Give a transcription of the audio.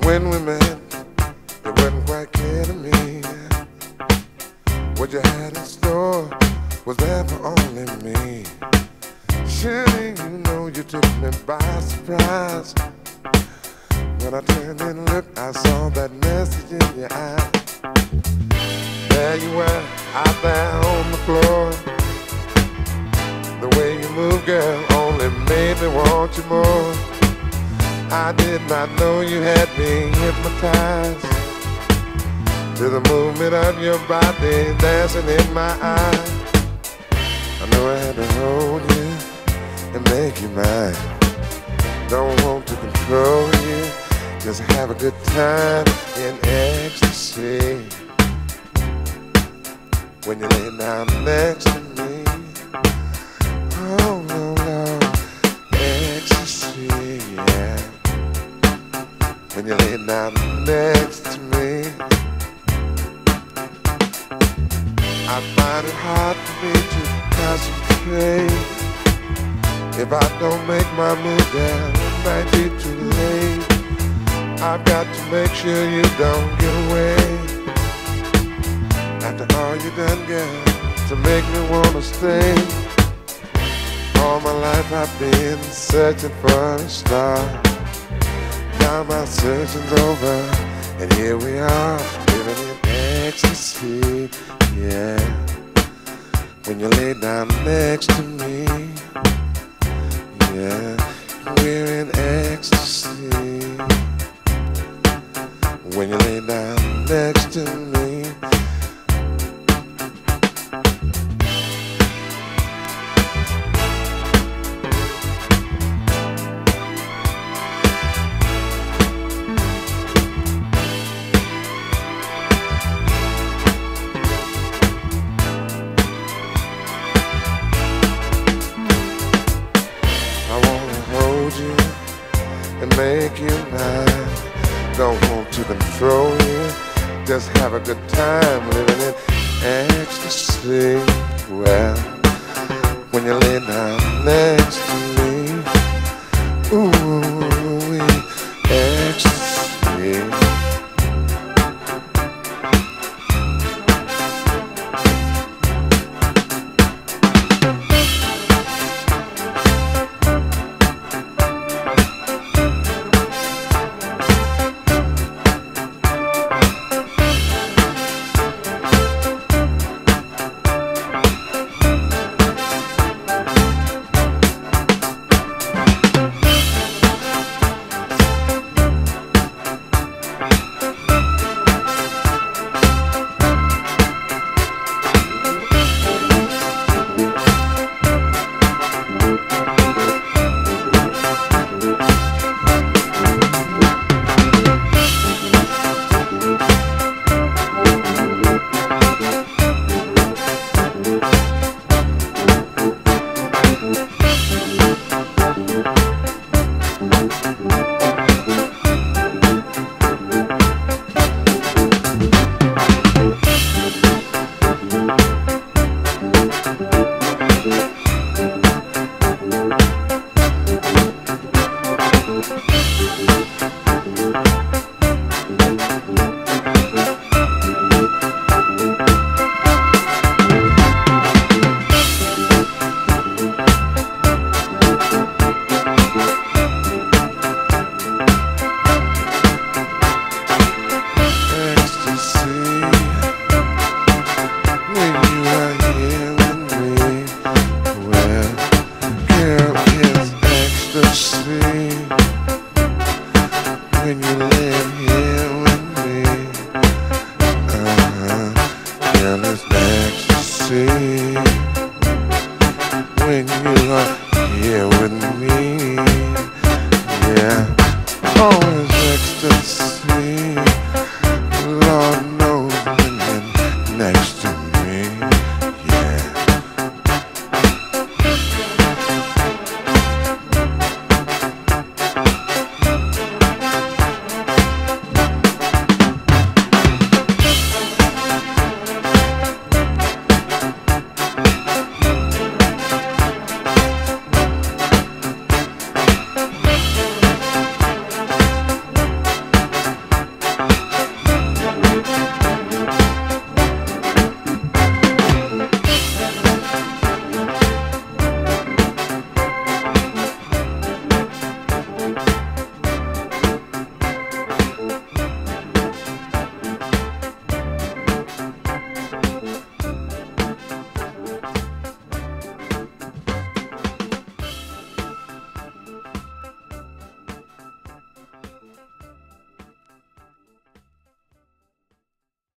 When we met, it wasn't quite clear to me what you had in store was there for only me. Surely you know you took me by surprise. When I turned and looked, I saw that message in your eye. There you were, out there on the floor. The way you move, girl, only made me want you more. I did not know you had me hypnotized to the movement of your body dancing in my eyes. I know I had to hold you and make you mine. Don't want to control you, just have a good time in ecstasy. When you lay down next to me, oh no, no, ecstasy, yeah. When you lay down next to me, I find it hard for me to concentrate. If I don't make my move, girl, it might be too late. I've got to make sure you don't get away. After all you done, girl, to make me wanna stay. All my life I've been searching for a star. Now my searching's over, and here we are, living in ecstasy, yeah. When you lay down next to me, yeah, we're in ecstasy. When you lay down next to me, you and make you mine. Don't want to control you, just have a good time living in ecstasy. Well, when you lay down next to me, ooh, ecstasy. When you live here with me, girl, it's ecstasy. When you are here with me, yeah, oh, it's